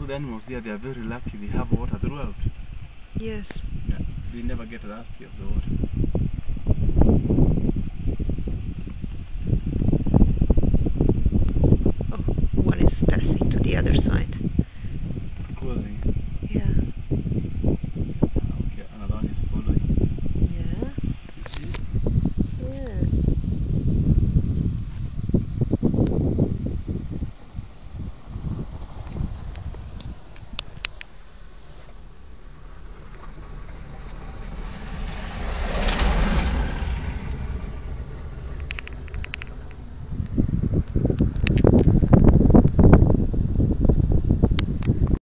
the animals here, they are very lucky. They have water throughout. Yes. Yeah, they never get thirsty of the water. Oh, one is passing to the other side.